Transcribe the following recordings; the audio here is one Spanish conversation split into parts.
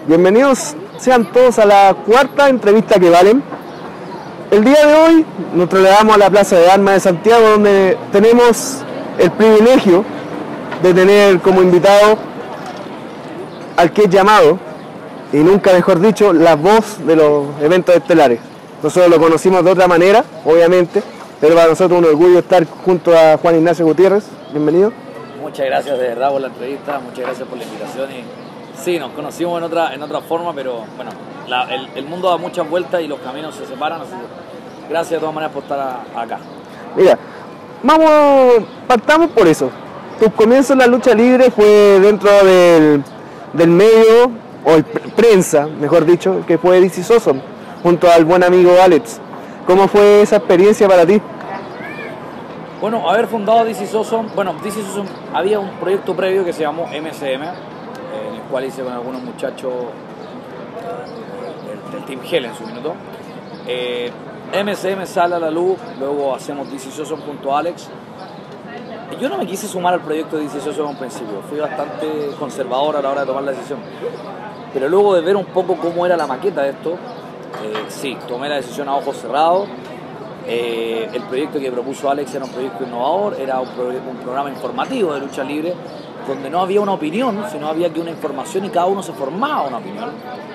Bienvenidos sean todos a la cuarta entrevista que valen. El día de hoy nos trasladamos a la Plaza de Armas de Santiago, donde tenemos el privilegio de tener como invitado al que es llamado, y nunca mejor dicho, la voz de los eventos estelares. Nosotros lo conocimos de otra manera, obviamente, pero para nosotros es un orgullo estar junto a Juan Ignacio Gutiérrez. Bienvenido. Muchas gracias de verdad por la entrevista, muchas gracias por la invitación. Y sí, nos conocimos en otra forma, pero bueno, el mundo da muchas vueltas y los caminos se separan, así que gracias de todas maneras por estar acá. Mira, partamos por eso. Tu comienzo en la lucha libre fue dentro del medio, o prensa, mejor dicho, que fue DC Soso, junto al buen amigo Alex. ¿Cómo fue esa experiencia para ti? Bueno, haber fundado DC Soso, había un proyecto previo que se llamó MCM, en el cual hice con algunos muchachos del Team Hell en su minuto. MCM sale a la luz, luego hacemos DC Soso junto a Alex. Yo no me quise sumar al proyecto de DC Soso en un principio, fui bastante conservador a la hora de tomar la decisión. Pero luego de ver un poco cómo era la maqueta de esto, sí, tomé la decisión a ojos cerrados. El proyecto que propuso Alex era un proyecto innovador, era un programa informativo de lucha libre, donde no había una opinión, sino había que una información y cada uno se formaba una opinión.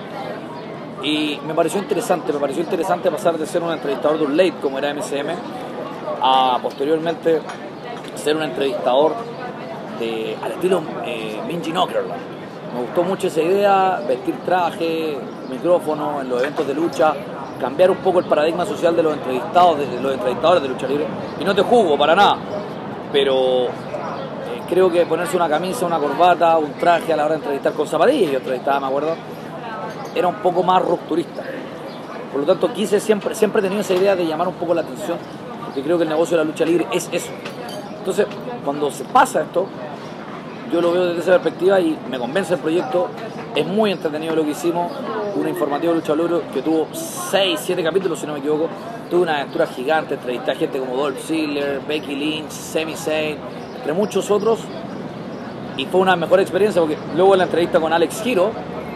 Y me pareció interesante pasar de ser un entrevistador de un late como era MCM a posteriormente ser un entrevistador al estilo Minji Knockerland. Me gustó mucho esa idea, vestir traje, micrófono en los eventos de lucha, cambiar un poco el paradigma social de los entrevistadores de lucha libre. Y no te juzgo para nada, pero creo que ponerse una camisa, una corbata, un traje a la hora de entrevistar con zapatillas, yo entrevistaba, me acuerdo, era un poco más rupturista. Por lo tanto, siempre he tenido esa idea de llamar un poco la atención, porque creo que el negocio de la lucha libre es eso. Entonces, cuando se pasa esto, yo lo veo desde esa perspectiva y me convence el proyecto. Es muy entretenido lo que hicimos, un informativo de lucha libre que tuvo 6, 7 capítulos, si no me equivoco. Tuve una aventura gigante, entrevisté a gente como Dolph Ziggler, Becky Lynch, Sami Zayn, entre muchos otros, y fue una mejor experiencia porque luego en la entrevista con Alex Giro,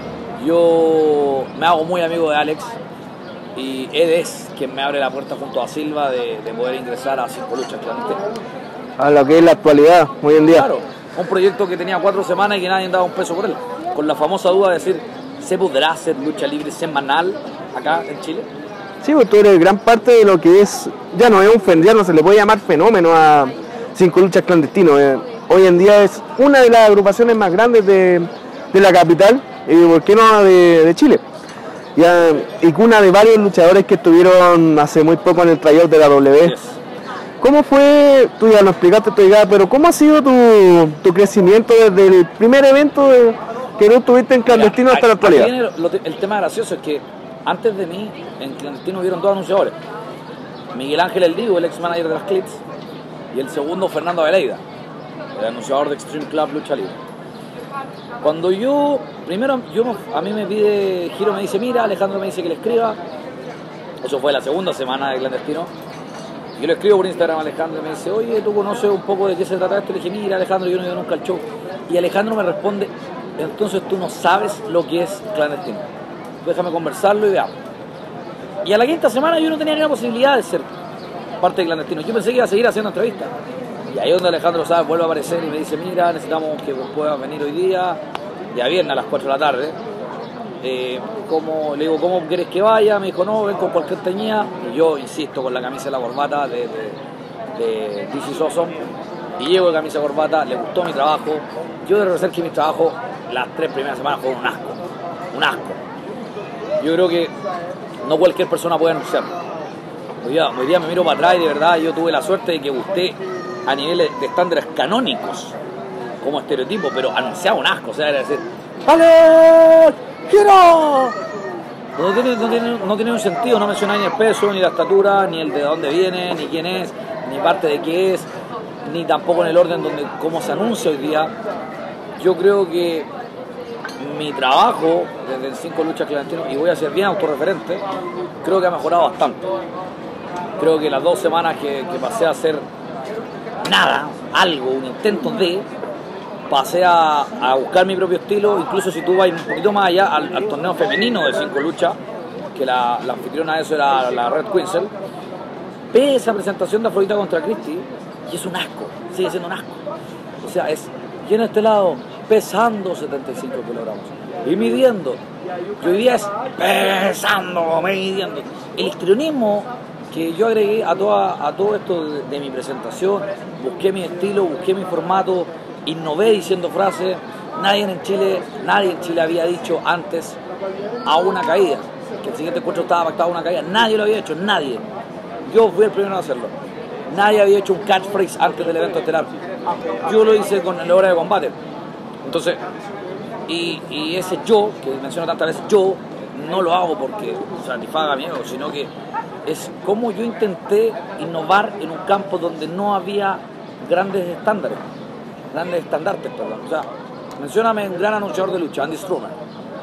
yo me hago muy amigo de Alex y él es quien me abre la puerta junto a Silva de poder ingresar a 5 luchas clandestinas. A lo que es la actualidad, hoy en día. Claro, un proyecto que tenía 4 semanas y que nadie daba un peso por él, con la famosa duda de decir, ¿se podrá hacer lucha libre semanal acá en Chile? Sí, pues tú eres gran parte de lo que es, ya no se le puede llamar fenómeno a 5 luchas clandestinos. Hoy en día es una de las agrupaciones más grandes de la capital, y por qué no de Chile. Y cuna de varios luchadores que estuvieron hace muy poco en el tryout de la W. Yes. ¿Cómo fue, tú ya nos explicaste tu idea, pero cómo ha sido tu crecimiento desde el primer evento que no tuviste en clandestino hasta la actualidad? El tema gracioso es que antes de mí en clandestino hubieron 2 anunciadores. Miguel Ángel El Divo, el ex manager de las Clips, y el segundo Fernando Aveleida, el anunciador de Extreme Club Lucha Libre. Cuando a mí me pide, Giro me dice, mira, Alejandro me dice que le escriba. Eso fue la segunda semana de clandestino. Yo le escribo por Instagram a Alejandro y me dice, oye, ¿tú conoces un poco de qué se trata esto? Le dije, mira, Alejandro, yo no he ido nunca al show. Y Alejandro me responde, entonces tú no sabes lo que es clandestino. Déjame conversarlo y veamos. Y a la 5ª semana yo no tenía ni la posibilidad de ser parte de clandestino. Yo pensé que iba a seguir haciendo entrevistas. Y ahí es donde Alejandro, ¿sabes?, vuelve a aparecer y me dice, mira, necesitamos que puedas venir hoy día viernes a las 4 de la tarde. Le digo, ¿cómo quieres que vaya? Me dijo, no, ven con cualquier teñida. Y yo insisto con la camisa y la corbata de DC Soso. Y llego de camisa y corbata, le gustó mi trabajo. Yo debo reconocer que mi trabajo las 3 primeras semanas fue un asco. Yo creo que no cualquier persona puede anunciar. Hoy día me miro para atrás y de verdad yo tuve la suerte de que gusté a niveles de estándares canónicos como estereotipo, pero anunciaba un asco, o sea, era decir, ¡Alex! ¡Quiero! No tiene un sentido, no menciona ni el peso, ni la estatura, ni el de dónde viene, ni quién es, ni parte de qué es, ni tampoco en el orden donde cómo se anuncia hoy día. Yo creo que mi trabajo desde el 5 luchas clandestinos, y voy a ser bien autorreferente, creo que ha mejorado bastante. Creo que las 2 semanas que pasé a hacer nada, algo, un intento de, pasé a buscar mi propio estilo, incluso si tú vas un poquito más allá al torneo femenino de 5 luchas, que la anfitriona de eso era la Red Quinzel. Ve esa presentación de Afrodita contra Christie y es un asco, sigue siendo un asco. O sea, y en este lado pesando 75 kilogramos y midiendo. Y hoy día es pesando, midiendo. El histrionismo que yo agregué a todo esto de mi presentación, busqué mi estilo, busqué mi formato, innové diciendo frases. Nadie en Chile había dicho antes a una caída, que el siguiente encuentro estaba pactado a una caída. Nadie lo había hecho, nadie. Yo fui el primero a hacerlo. Nadie había hecho un catchphrase antes del evento estelar. Yo lo hice con la hora de combate. Entonces, y ese yo, que menciono tantas veces, yo no lo hago porque satisfaga mi ego, sino que es como yo intenté innovar en un campo donde no había grandes estandartes, perdón. O sea, mencióname un gran anunciador de lucha, Andy Strummer,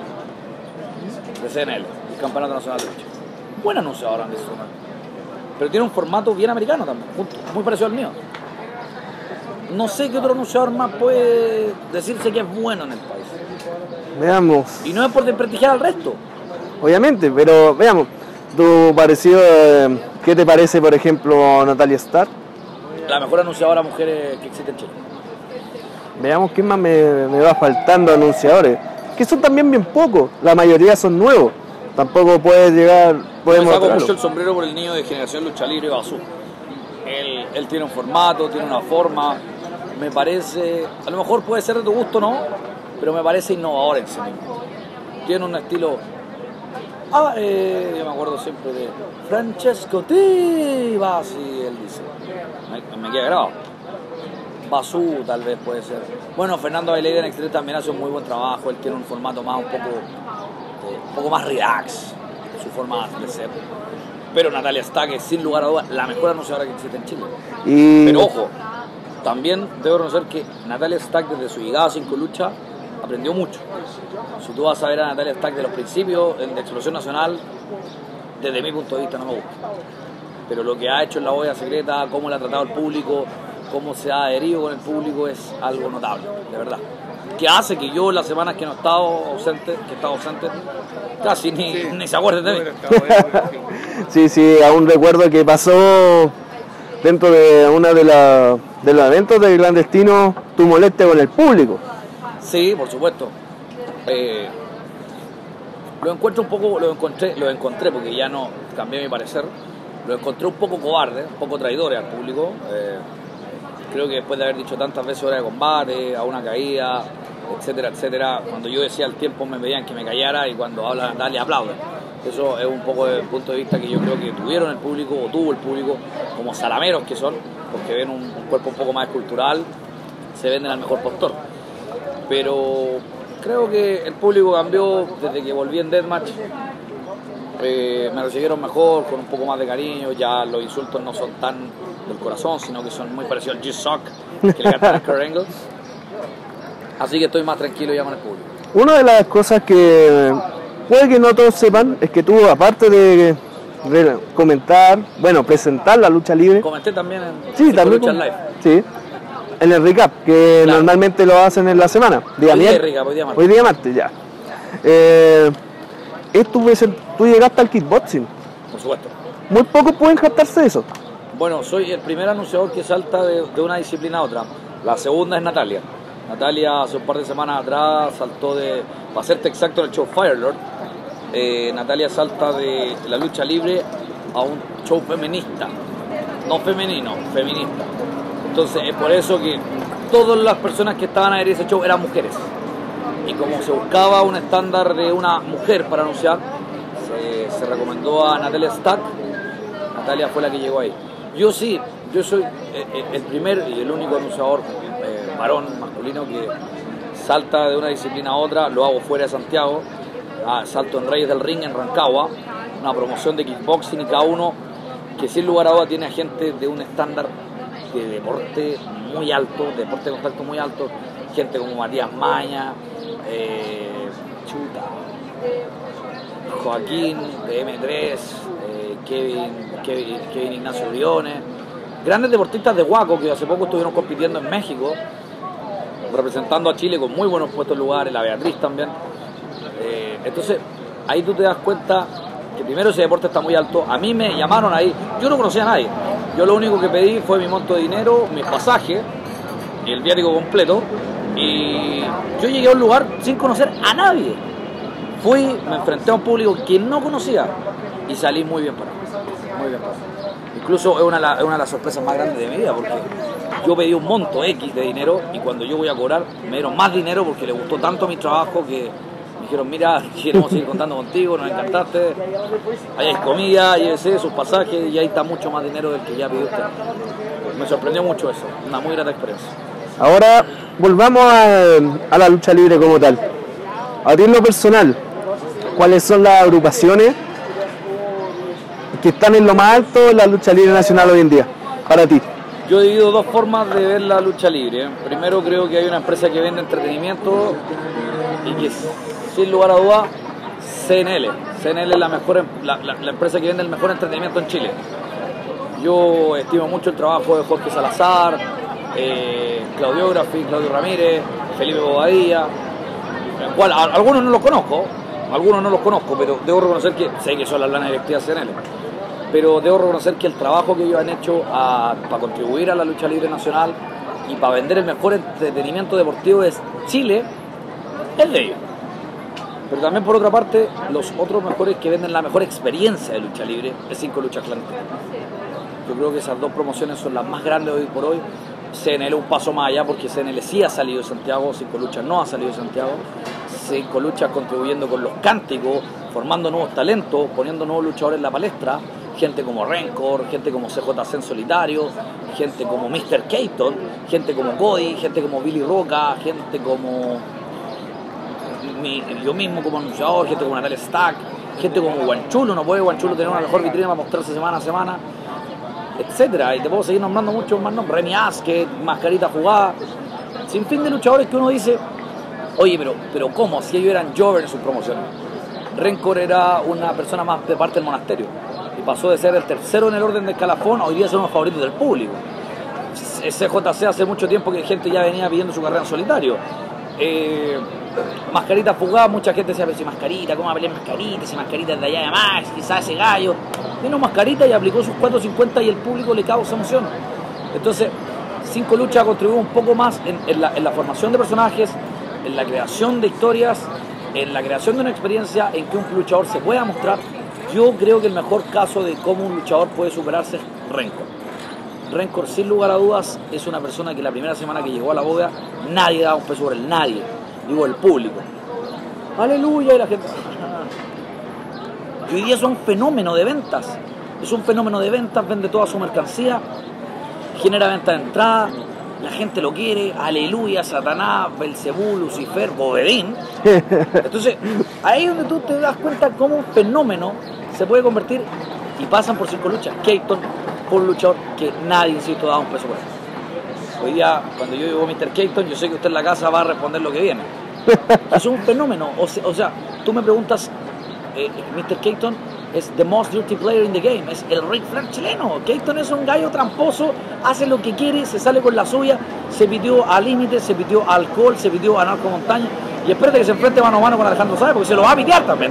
de CNL, el Campeonato Nacional de Lucha. Buen anunciador Andy Strummer, pero tiene un formato bien americano también, muy parecido al mío. No sé qué otro anunciador más puede decirse que es bueno en el país. Veamos. Y no es por desprestigiar al resto. Obviamente, pero veamos. Tu parecido, ¿qué te parece, por ejemplo, Natalia Stark? La mejor anunciadora mujer que existe en Chile. Veamos quién más me va faltando anunciadores. Que son también bien pocos. La mayoría son nuevos. Tampoco puede llegar... Me saco mucho el sombrero por el niño de Generación Lucha Libre, Basú. Él tiene un formato, tiene una forma. Me parece... A lo mejor puede ser de tu gusto, ¿no? Pero me parece innovador en sí mismo. Tiene un estilo... yo me acuerdo siempre de Francesco Tiva, así él dice. Me queda grabado. Basú tal vez puede ser. Bueno, Fernando Veleda en Extreme también hace un muy buen trabajo. Él tiene un formato más un poco más relax, su forma de ser. Pero Natalia Stark es sin lugar a dudas la mejor anunciadora que existe en Chile. Pero ojo, también debo reconocer que Natalia Stark desde su llegada a 5 luchas aprendió mucho. Si tú vas a ver a Natalia Stark de los principios de Explosión Nacional, desde mi punto de vista no me gusta. Pero lo que ha hecho en la olla secreta, cómo le ha tratado al público, cómo se ha adherido con el público es algo notable, de verdad. Que hace que yo las semanas que no he estado ausente, casi ni se acuerden de mí. Sí, aún recuerdo que pasó dentro de una de los eventos del clandestino tu molestia con el público. Sí, por supuesto. Lo encontré porque ya no cambié mi parecer. Lo encontré un poco cobarde, un poco traidor al público. Creo que después de haber dicho tantas veces hora de combate, a una caída, etcétera, etcétera, cuando yo decía al tiempo me pedían que me callara y cuando habla Natalia aplauden. Eso es un poco el punto de vista que yo creo que tuvieron el público, o tuvo el público, como salameros que son, porque ven un cuerpo un poco más escultural, se venden al mejor postor. Pero creo que el público cambió desde que volví en Deathmatch. Me recibieron mejor, con un poco más de cariño. Ya los insultos no son tan del corazón, sino que son muy parecidos al G-Sock que le cantan a Kurt Angle. Así que estoy más tranquilo ya con el público. Una de las cosas que puede que no todos sepan es que tú, aparte de comentar, bueno, presentar la lucha libre, comenté también en también Lucha Live. Sí, en el recap, que claro, normalmente lo hacen en la semana. Hoy día martes, ya. Tú llegaste al kickboxing. Por supuesto. Muy pocos pueden jactarse de eso. Bueno, soy el primer anunciador que salta de una disciplina a otra. La segunda es Natalia. Natalia hace un par de semanas atrás saltó para serte exacto, en el show Firelord. Natalia salta de la lucha libre a un show feminista. No femenino, feminista. Entonces es por eso que todas las personas que estaban a ver ese show eran mujeres. Y como se buscaba un estándar de una mujer para anunciar, se recomendó a Natalia Stark. Natalia fue la que llegó ahí. Yo soy el primer y el único anunciador varón masculino que salta de una disciplina a otra. Lo hago fuera de Santiago, salto en Reyes del Ring en Rancagua, una promoción de kickboxing, y cada uno que sin lugar a duda tiene a gente de un estándar de deporte muy alto, de deporte de contacto muy alto, gente como Matías Maña, Joaquín de M3, Kevin Ignacio Briones, grandes deportistas de Huaco que hace poco estuvieron compitiendo en México, representando a Chile con muy buenos puestos en lugares, la Beatriz también. Entonces, ahí tú te das cuenta que primero ese deporte está muy alto. A mí me llamaron ahí, yo no conocía a nadie. Yo lo único que pedí fue mi monto de dinero, mis pasajes y el viático completo. Y yo llegué a un lugar sin conocer a nadie. Fui, me enfrenté a un público que no conocía y salí muy bien parado. Muy bien parado. Incluso es una de las sorpresas más grandes de mi vida, porque yo pedí un monto X de dinero y cuando yo voy a cobrar me dieron más dinero porque les gustó tanto mi trabajo que me dijeron, mira, queremos seguir contando contigo, nos encantaste, ahí hay comida, llévese sus pasajes y ahí está mucho más dinero del que ya pidió usted. Me sorprendió mucho eso, una muy grata experiencia. Ahora volvamos a la lucha libre como tal. A ti en lo personal, ¿cuáles son las agrupaciones que están en lo más alto de la lucha libre nacional hoy en día, para ti? Yo divido dos formas de ver la lucha libre. Primero, creo que hay una empresa que vende entretenimiento y que, sin lugar a dudas, CNL. CNL es la empresa que vende el mejor entretenimiento en Chile. Yo estimo mucho el trabajo de Jorge Salazar, Claudiography, Claudio Ramírez, Felipe Bobadilla, el cual algunos no los conozco, pero debo reconocer que sé que son las lanas directivas CNL. Pero debo reconocer que el trabajo que ellos han hecho para contribuir a la lucha libre nacional y para vender el mejor entretenimiento deportivo de Chile es de ellos. Pero también, por otra parte, los otros mejores que venden la mejor experiencia de lucha libre es 5 Luchas Clandestinas. Yo creo que esas dos promociones son las más grandes hoy por hoy. CNL un paso más allá porque CNL sí ha salido de Santiago, 5 Luchas no ha salido de Santiago. 5 Luchas contribuyendo con los cánticos, formando nuevos talentos, poniendo nuevos luchadores en la palestra. Gente como Rencor, gente como CJC en solitario, gente como Mr. Keaton, gente como Cody, gente como Billy Roca, gente como yo mismo como anunciador, gente como Natalia Stack, gente como Guanchulo. No puede Guanchulo tener una mejor vitrina para mostrarse semana a semana, etcétera. Y te puedo seguir nombrando muchos más nombres, Remy Asket, Mascarita Fugada, sin fin de luchadores que uno dice, oye, pero ¿cómo? Si ellos eran Jover en sus promociones. Rencor era una persona más de parte del monasterio y pasó de ser el tercero en el orden de escalafón a hoy día ser uno de los favoritos del público. CJC hace mucho tiempo que gente ya venía pidiendo su carrera en solitario. Mascarita Fugada, mucha gente decía, pero si Mascarita, ¿cómo va a pelear Mascarita? Si Mascarita es de allá de Max, quizás ese gallo. Vino Mascarita y aplicó sus 4.50 y el público le causa emoción. Entonces, 5 Luchas contribuyó un poco más en la formación de personajes, en la creación de historias, en la creación de una experiencia en que un luchador se pueda mostrar. Yo creo que el mejor caso de cómo un luchador puede superarse es Rencor. Rencor, sin lugar a dudas, es una persona que la primera semana que llegó a la bóveda nadie daba un peso por él, nadie, digo el público. Aleluya, y la gente. Y hoy día es un fenómeno de ventas, vende toda su mercancía, genera venta de entrada, la gente lo quiere, aleluya, Satanás, Belcebú, Lucifer, Bovedín. Entonces, ahí es donde tú te das cuenta cómo un fenómeno se puede convertir y pasan por 5 luchas. Keaton fue un luchador que nadie, insisto, daba un peso por él. Hoy día, cuando yo digo Mr. Keaton, yo sé que usted en la casa va a responder lo que viene. Es un fenómeno. O sea, tú me preguntas, Mr. Keaton es the most dirty player in the game, es el Ric Flair chileno. Keaton es un gallo tramposo, hace lo que quiere, se sale con la suya, se pidió a límite, se pidió a alcohol, se pidió a narco montaña, y espérate que se enfrente mano a mano con Alejandro Sáez porque se lo va a pitear también.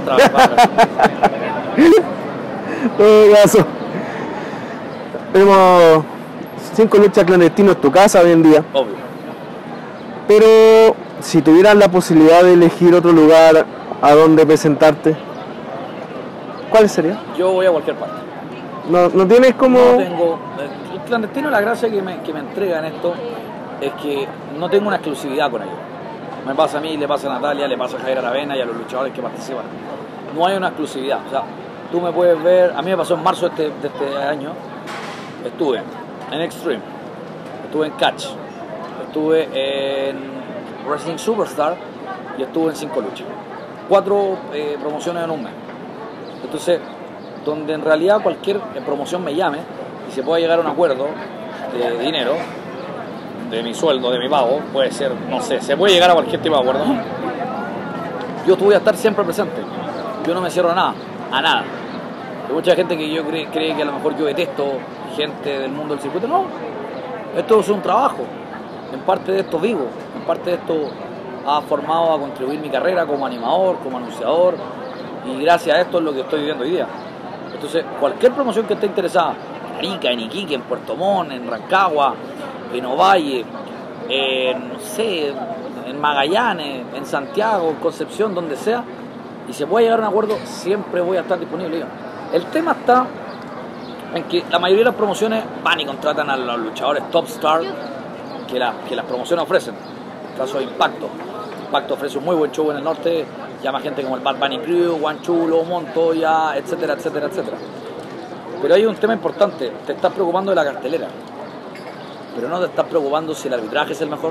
Tenemos 5 Luchas Clandestinas en tu casa hoy en día. Obvio. Pero si tuvieras la posibilidad de elegir otro lugar a donde presentarte, ¿cuál sería? Yo voy a cualquier parte. No tienes como... No tengo... El clandestino, la gracia que me entrega en esto es que no tengo una exclusividad con ellos. Me pasa a mí, le pasa a Natalia, le pasa a Javier Aravena y a los luchadores que participan. No hay una exclusividad. O sea, tú me puedes ver... A mí me pasó en marzo de este año. Estuve en Extreme, estuve en Catch, estuve en Wrestling Superstar y estuve en 5 Luchas. 4 promociones en un mes. Entonces, donde en realidad cualquier promoción me llame y se pueda llegar a un acuerdo de dinero, de mi sueldo, de mi pago, puede ser, no sé, se puede llegar a cualquier tipo de acuerdo. Yo voy a estar siempre presente. Yo no me cierro a nada. Hay mucha gente que yo cree que a lo mejor yo detesto gente del mundo del circuito. No, esto es un trabajo. En parte de esto vivo, en parte de esto ha formado a contribuir mi carrera como animador, como anunciador, y gracias a esto es lo que estoy viviendo hoy día. Entonces, cualquier promoción que esté interesada, en Arica, en Iquique, en Puerto Montt, en Rancagua, en Ovalle, no sé, en Magallanes, en Santiago, en Concepción, donde sea, y se puede llegar a un acuerdo, siempre voy a estar disponible. El tema está en que la mayoría de las promociones van y contratan a los luchadores top star que las promociones ofrecen. En el caso de Impacto. Impacto ofrece un muy buen show en el norte, llama gente como el Bad Bunny Crew, Guanchulo, Montoya, etcétera, etcétera, etcétera. Pero hay un tema importante, te estás preocupando de la cartelera, pero no te estás preocupando si el arbitraje es el mejor.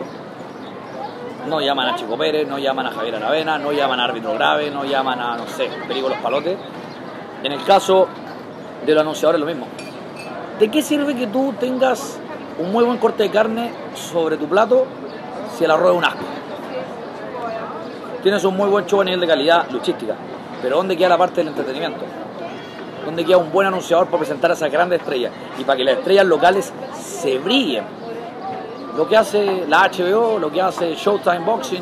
No llaman a Chico Pérez, no llaman a Javier Aravena, no llaman a árbitro grave, no llaman a, no sé, Perico Los Palotes. En el caso de los anunciadores lo mismo. ¿De qué sirve que tú tengas un muy buen corte de carne sobre tu plato si el arroz es un asco? Tienes un muy buen show a nivel de calidad luchística, pero ¿dónde queda la parte del entretenimiento? ¿Dónde queda un buen anunciador para presentar a esas grandes estrellas y para que las estrellas locales se brillen? Lo que hace la HBO, lo que hace Showtime Boxing,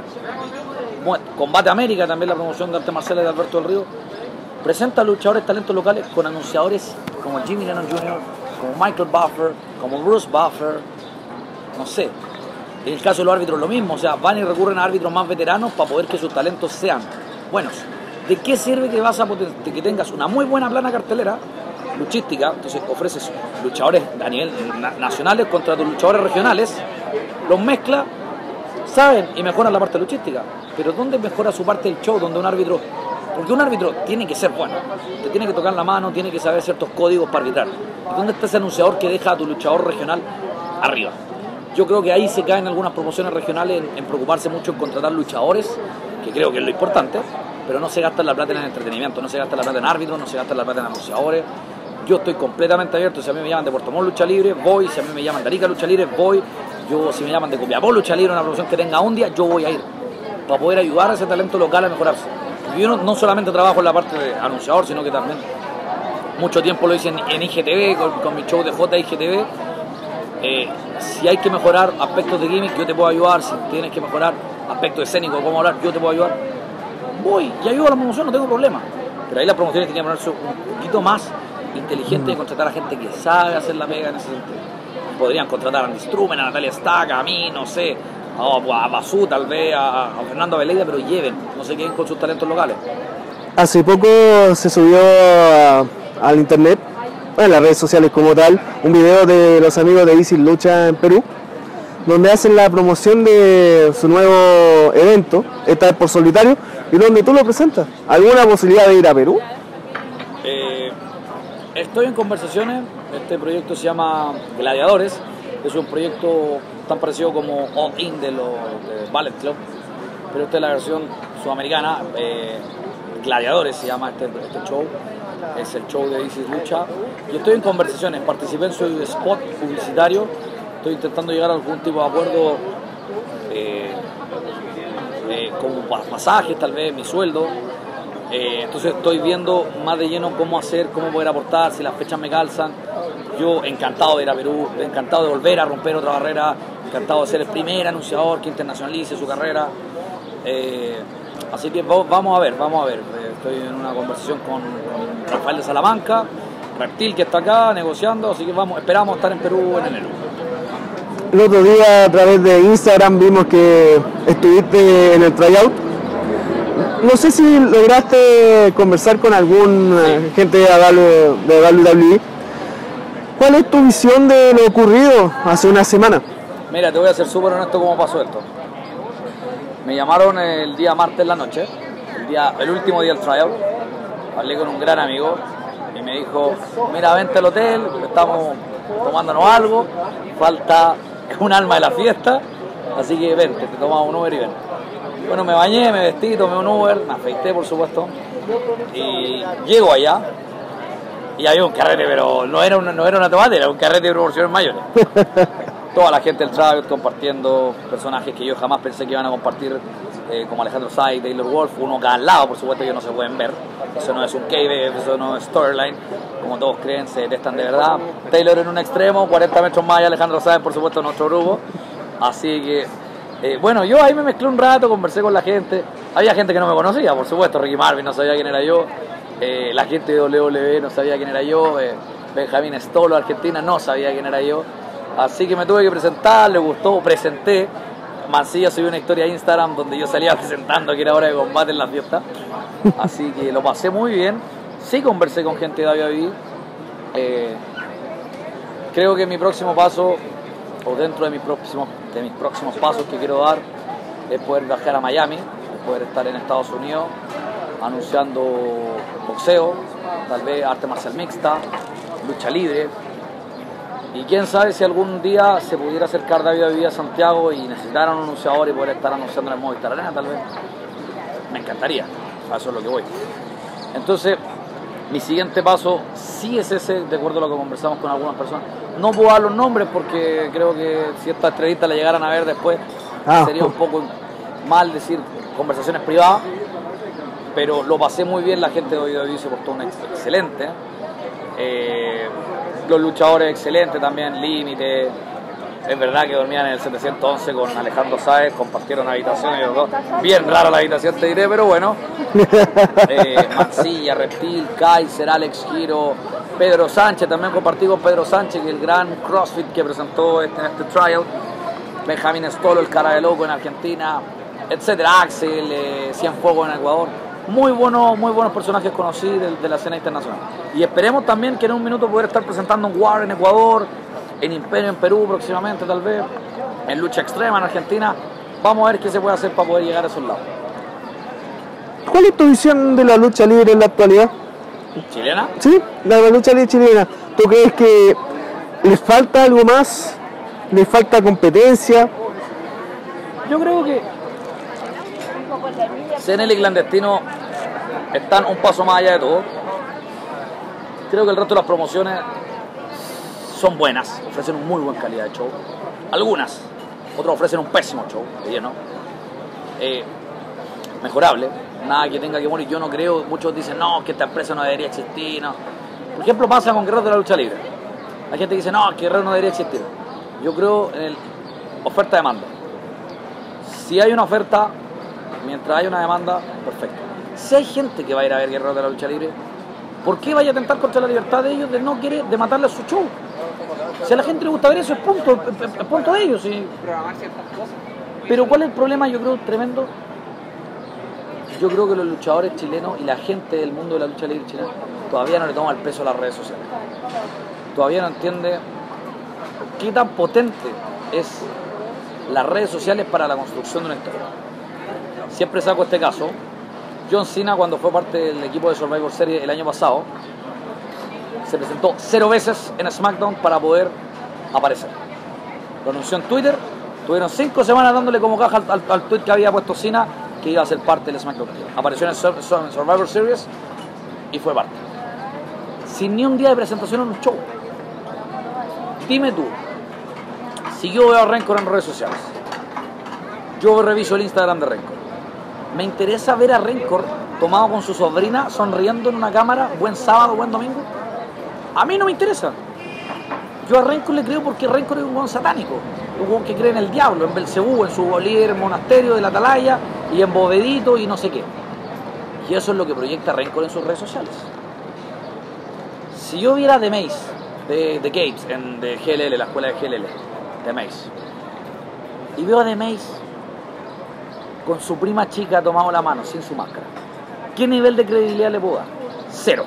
Combate América, también la promoción de artes marciales de Alberto del Río, presenta a luchadores talentos locales con anunciadores como Jimmy Lennon Jr., como Michael Buffer, como Bruce Buffer, no sé. En el caso de los árbitros lo mismo, o sea, van y recurren a árbitros más veteranos para poder que sus talentos sean buenos. ¿De qué sirve que tengas una muy buena plana cartelera luchística? Entonces ofreces luchadores a nivel nacionales contra tus luchadores regionales, los mezclas, saben y mejoran la parte luchística. Pero ¿dónde mejora su parte del show? Donde un árbitro, porque un árbitro tiene que ser bueno, te tiene que tocar la mano, tiene que saber ciertos códigos para arbitrar. ¿Dónde está ese anunciador que deja a tu luchador regional arriba? Yo creo que ahí se caen algunas promociones regionales en preocuparse mucho en contratar luchadores, que creo que es lo importante, pero no se gasta la plata en el entretenimiento, no se gasta la plata en árbitros, no se gasta la plata en anunciadores. Yo estoy completamente abierto. Si a mí me llaman de Puerto Montt Lucha Libre, voy. Si a mí me llaman de Arica Lucha Libre, voy. Si me llaman de Copiapó Lucha Libre, una promoción que tenga un día, yo voy a ir para poder ayudar a ese talento local a mejorarse. Yo no solamente trabajo en la parte de anunciador, sino que también mucho tiempo lo hice en IGTV, con mi show de JIGTV. Si hay que mejorar aspectos de gimmick, yo te puedo ayudar. Si tienes que mejorar aspectos escénicos, cómo hablar, yo te puedo ayudar. Voy y ayudo a la promoción, no tengo problema. Pero ahí las promociones tienen que ponerse un poquito más inteligente de contratar a gente que sabe hacer la pega en ese sentido. Podrían contratar a Andy Strumen, a Natalia Staca, a mí, no sé, a Basú tal vez, a Fernando Aveleida, pero lleven, no se queden con sus talentos locales. Hace poco se subió al internet, en las redes sociales como tal, un video de los amigos de Easy Lucha en Perú, donde hacen la promoción de su nuevo evento, esta vez por solitario, y donde tú lo presentas. ¿Alguna posibilidad de ir a Perú? Estoy en conversaciones. Este proyecto se llama Gladiadores, es un proyecto tan parecido como All In de Ballet Club, pero esta es la versión sudamericana. Gladiadores se llama este show, es el show de Easy Lucha. Yo estoy en conversaciones, participé en su spot publicitario, estoy intentando llegar a algún tipo de acuerdo, como pasajes tal vez, mi sueldo. Entonces estoy viendo más de lleno cómo hacer, cómo poder aportar, si las fechas me calzan. Yo encantado de ir a Perú, encantado de volver a romper otra barrera, encantado de ser el primer anunciador que internacionalice su carrera. Así que vamos a ver. Estoy en una conversación con Rafael de Salamanca, Reptil, que está acá negociando, así que esperamos estar en Perú en enero. El otro día a través de Instagram vimos que estuviste en el tryout. No sé si lograste conversar con algún gente de WWE. ¿Cuál es tu visión de lo ocurrido hace una semana? Mira, te voy a ser súper honesto cómo pasó esto. Me llamaron el día martes en la noche, el último día del tryout. Hablé con un gran amigo y me dijo, mira, vente al hotel, estamos tomándonos algo, falta un alma de la fiesta, así que vente, te tomamos un Uber y ven. Bueno, me bañé, me vestí, tomé un Uber, me afeité por supuesto, y llego allá y había un carrete, pero no era una tomate, era un carrete de proporciones mayores. Toda la gente del tryout compartiendo personajes que yo jamás pensé que iban a compartir, como Alejandro Sai, Taylor Wolf, uno cada lado, por supuesto que no se pueden ver. Eso no es un K-Wave, eso no es storyline, como todos creen, se detestan de verdad. Taylor en un extremo, 40 metros más y Alejandro Sai, por supuesto, en nuestro grupo. Así que Bueno, yo ahí me mezclé un rato, conversé con la gente. Había gente que no me conocía, por supuesto. Ricky Marvin no sabía quién era yo. La gente de WWE no sabía quién era yo. Benjamín Stolo, Argentina, no sabía quién era yo. Así que me tuve que presentar, le gustó, presenté. Mancilla subió una historia a Instagram donde yo salía presentando que era hora de combate en la fiesta. Así que lo pasé muy bien. Sí conversé con gente de WWE. Creo que mi próximo paso, o dentro de mis próximos pasos que quiero dar, es poder viajar a Miami, es poder estar en Estados Unidos anunciando boxeo, tal vez arte marcial mixta, lucha libre. Y quién sabe si algún día se pudiera acercar David a Villa a Santiago y necesitaran un anunciador y poder estar anunciando en el Movistar Arena, tal vez. Me encantaría, a eso es lo que voy. Entonces, mi siguiente paso sí es ese, de acuerdo a lo que conversamos con algunas personas. No puedo dar los nombres porque creo que si estas entrevistas la llegaran a ver después, sería un poco mal decir conversaciones privadas, pero lo pasé muy bien, la gente de WWE se portó excelente. Los luchadores excelentes también, Límite. Es verdad que dormían en el 711 con Alejandro Sáez, compartieron habitaciones los dos. Bien rara la habitación, te diré, pero bueno. Mancilla, Reptil, Kaiser, Alex Giro, Pedro Sánchez, también compartí con Pedro Sánchez, que el gran CrossFit que presentó en este trial. Benjamín Stolo, el cara de loco en Argentina, etcétera. Axel, Cienfuegos en Ecuador. Muy buenos personajes conocí de la escena internacional. Y esperemos también que en un minuto poder estar presentando un War en Ecuador, en Imperio en Perú próximamente tal vez, en Lucha Extrema en Argentina. Vamos a ver qué se puede hacer para poder llegar a esos lados. ¿Cuál es tu visión de la lucha libre en la actualidad? ¿Chilena? Sí, la lucha libre chilena. ¿Tú crees que les falta algo más? ¿Les falta competencia? Yo creo que CNL y Clandestino están un paso más allá de todo. Creo que el resto de las promociones son buenas, ofrecen una muy buena calidad de show. Algunas, otras ofrecen un pésimo show, de lleno. Mejorable, nada que tenga que morir. Yo no creo, muchos dicen, no, que esta empresa no debería existir. No. Por ejemplo, pasa con Guerreros de la Lucha Libre. Hay gente que dice, no, que Guerrero no debería existir. Yo creo en oferta-demanda. Si hay una oferta, mientras hay una demanda, perfecto. Si hay gente que va a ir a ver Guerreros de la Lucha Libre, ¿por qué vaya a atentar contra la libertad de ellos de no querer, de matarle su show? Si a la gente le gusta ver eso, es punto de ellos. ¿Sí? Pero ¿cuál es el problema? Yo creo tremendo. Yo creo que los luchadores chilenos y la gente del mundo de la lucha libre chilena todavía no le toma el peso a las redes sociales. Todavía no entiende qué tan potente es las redes sociales para la construcción de una historia. Siempre saco este caso. John Cena, cuando fue parte del equipo de Survivor Series el año pasado, se presentó 0 veces en SmackDown para poder aparecer. Lo anunció en Twitter, tuvieron 5 semanas dándole como caja al tweet que había puesto Cena, que iba a ser parte del SmackDown. Apareció en Survivor Series y fue parte. Sin ni un día de presentación en un show. Dime tú, si yo veo a Rencor en redes sociales, yo reviso el Instagram de Rencor, me interesa ver a Rencor tomado con su sobrina, sonriendo en una cámara, buen sábado, buen domingo. A mí no me interesa. Yo a Rencor le creo porque Rencor es un buen satánico, un buen que cree en el diablo, en Belcebú, en su líder monasterio de la Atalaya y en Bovedito y no sé qué. Y eso es lo que proyecta Rencor en sus redes sociales. Si yo viera The Mace, de Gates, de GLL, la escuela de GLL, The Mace, y veo a The Mace con su prima chica tomado la mano, sin su máscara, ¿qué nivel de credibilidad le puedo dar? Cero.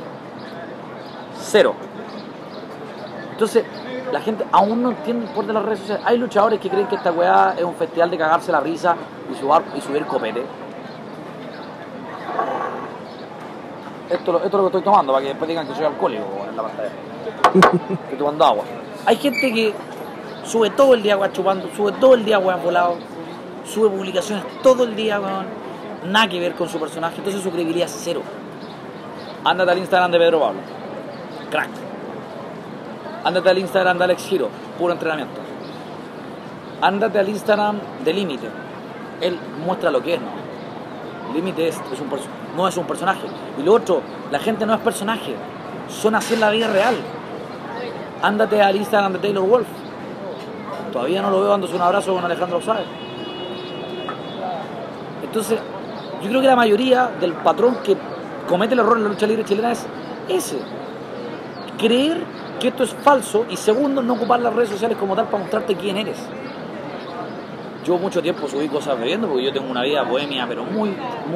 Entonces, la gente aún no entiende el poder de las redes sociales. Hay luchadores que creen que esta weá es un festival de cagarse la risa y subir copete. Esto es lo que estoy tomando, para que después digan que soy alcohólico en la pantalla. Estoy tomando agua. Hay gente que sube todo el día weá chupando, sube todo el día weá volado, sube publicaciones todo el día, weón, nada que ver con su personaje, entonces su credibilidad es cero. Ándate al Instagram de Pedro Pablo, crack. Ándate al Instagram de Alex Giro, puro entrenamiento. Ándate al Instagram de Límite, él muestra lo que es, ¿no? Límite no es un personaje. Y lo otro, la gente no es personaje, son así en la vida real. Ándate al Instagram de Taylor Wolf, todavía no lo veo dándose un abrazo con Alejandro Sáez. Entonces, yo creo que la mayoría del patrón que comete el error en la lucha libre chilena es ese. Creer que esto es falso y segundo, no ocupar las redes sociales como tal para mostrarte quién eres. Yo mucho tiempo subí cosas bebiendo porque yo tengo una vida bohemia, pero muy...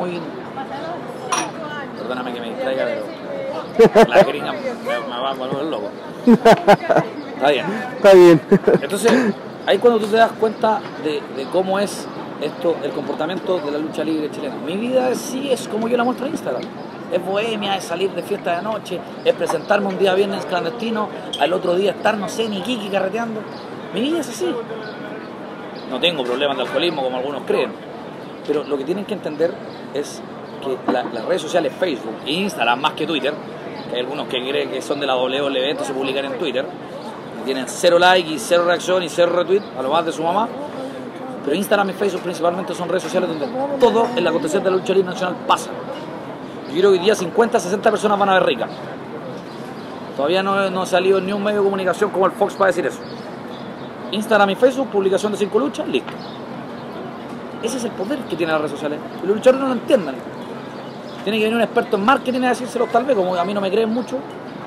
Perdóname que me distraiga, pero la gringa me va a volver loco. Está bien. Está bien. Entonces, ahí cuando tú te das cuenta de cómo es esto, el comportamiento de la lucha libre chilena. Mi vida sí es como yo la muestro en Instagram. Es bohemia, es salir de fiesta de noche, es presentarme un día viernes clandestino, al otro día estar, no sé, ni Kiki carreteando. Mi vida es así. No tengo problemas de alcoholismo como algunos creen. Pero lo que tienen que entender es que las redes sociales, Facebook e Instagram, más que Twitter, que hay algunos que creen que son de la WWE, entonces publican en Twitter, y tienen 0 like y 0 reacción y 0 retweet, a lo más de su mamá. Pero Instagram y Facebook principalmente son redes sociales donde todo el acontecer de la lucha libre nacional pasa. Yo creo que hoy día 50, 60 personas van a ver Rica. Todavía no ha salido ni un medio de comunicación como el Fox para decir eso. Instagram y Facebook, publicación de 5 luchas, listo. Ese es el poder que tienen las redes sociales. Y los luchadores no lo entienden. Tiene que venir un experto en marketing a decírselo tal vez, como a mí no me creen mucho.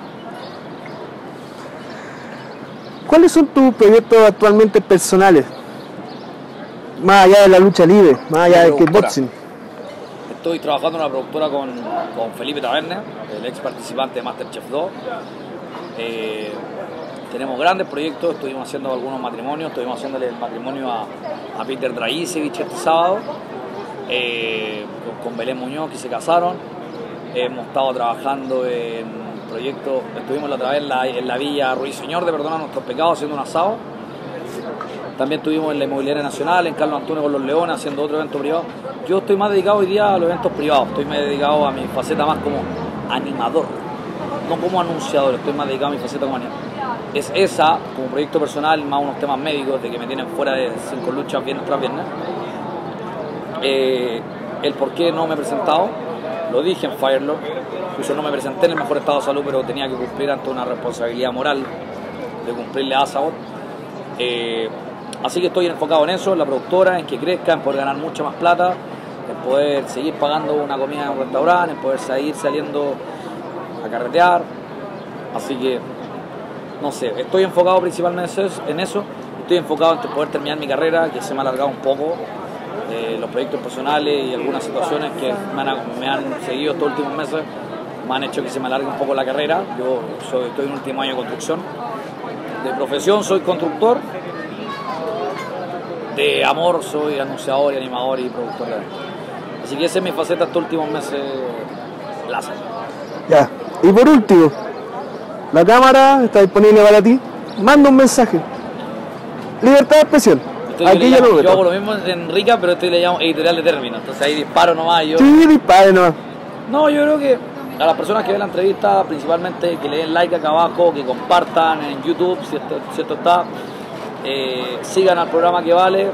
¿Cuáles son tus proyectos actualmente personales? Más allá de la lucha libre, más allá del kickboxing. Estoy trabajando en una productora con Felipe Taberner, el ex participante de Masterchef 2. Tenemos grandes proyectos, estuvimos haciendo algunos matrimonios, estuvimos haciéndole el matrimonio a Peter Dragisevich este sábado, con Belén Muñoz, que se casaron. Hemos estado trabajando en proyectos, estuvimos la otra vez en la Villa Ruiseñor de Perdonar Nuestros Pecados haciendo un asado. También estuvimos en la Inmobiliaria Nacional, en Carlos Antonio con los Leones, haciendo otro evento privado. Yo estoy más dedicado hoy día a los eventos privados, estoy más dedicado a mi faceta más como animador, no como anunciador, estoy más dedicado a mi faceta como animador. Es esa, como proyecto personal, más unos temas médicos de que me tienen fuera de 5 luchas viernes tras viernes. El por qué no me he presentado, lo dije en Firelord, incluso no me presenté en el mejor estado de salud, pero tenía que cumplir ante una responsabilidad moral de cumplirle a Azagot. Así que estoy enfocado en eso, en la productora, en que crezca, en poder ganar mucha más plata, en poder seguir pagando una comida en un restaurante, en poder seguir saliendo a carretear. Así que, no sé, estoy enfocado principalmente en eso. Estoy enfocado en poder terminar mi carrera, que se me ha alargado un poco. Los proyectos personales y algunas situaciones que me han seguido estos últimos meses me han hecho que se me alargue un poco la carrera. Yo estoy en el último año de construcción. De profesión soy constructor. De amor soy anunciador y animador y productor de eventos. Así que esa es mi faceta estos últimos meses, Lázaro. Ya, y por último, la cámara está disponible para ti. Manda un mensaje. Libertad de expresión. Aquí ya lo yo hago lo mismo en Rica, pero esto le llamo editorial de término. Entonces ahí disparo nomás. Sí, dispare nomás. No, yo creo que a las personas que ven la entrevista, principalmente que le den like acá abajo, que compartan en YouTube, si esto está. Sigan al programa que vale.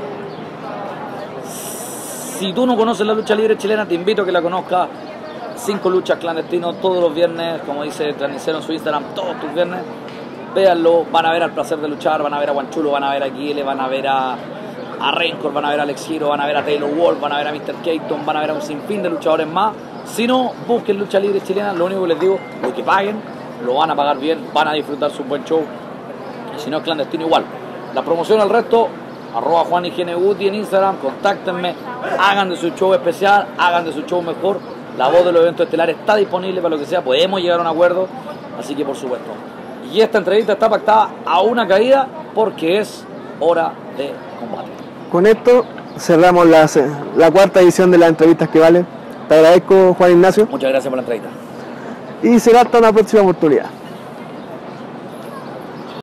Si tú no conoces la lucha libre chilena, te invito a que la conozcas. 5 luchas clandestinos todos los viernes, como dice Transnicero en su Instagram, todos tus viernes. Véanlo, van a ver al Placer de Luchar, van a ver a Guanchulo, van a ver a Guile, van a ver a Rencor, van a ver a Alex Giro, van a ver a Taylor Wolf, van a ver a Mr. Keaton, van a ver a un sinfín de luchadores más. Si no, busquen lucha libre chilena, lo único que les digo, lo que paguen, lo van a pagar bien, van a disfrutar su buen show. Y si no es clandestino, igual. La promoción al resto, @JuanIGNGuti en Instagram, contáctenme, hagan de su show especial, hagan de su show mejor. La voz de los eventos estelares está disponible para lo que sea, podemos llegar a un acuerdo, así que por supuesto. Y esta entrevista está pactada a una caída porque es hora de combate. Con esto cerramos la cuarta edición de las entrevistas que vale. Te agradezco, Juan Ignacio. Muchas gracias por la entrevista. Y será hasta una próxima oportunidad.